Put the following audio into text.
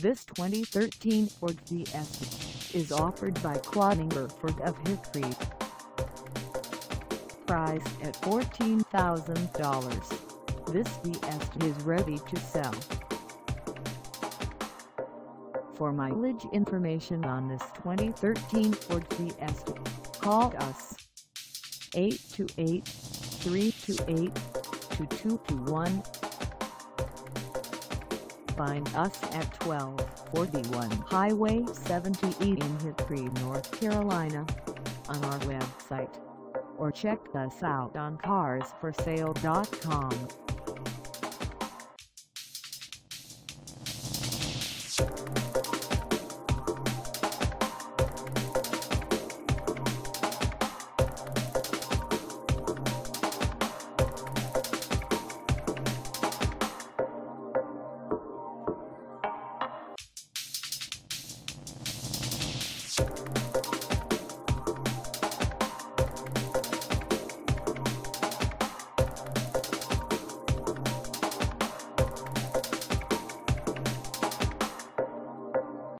This 2013 Ford Fiesta is offered by Cloninger Ford of Hickory. Priced at $14,000, this Fiesta is ready to sell. For mileage information on this 2013 Ford Fiesta, call us 828-328-2221. Find us at 1241 Highway 70 in Hickory, North Carolina, on our website, or check us out on carsforsale.com.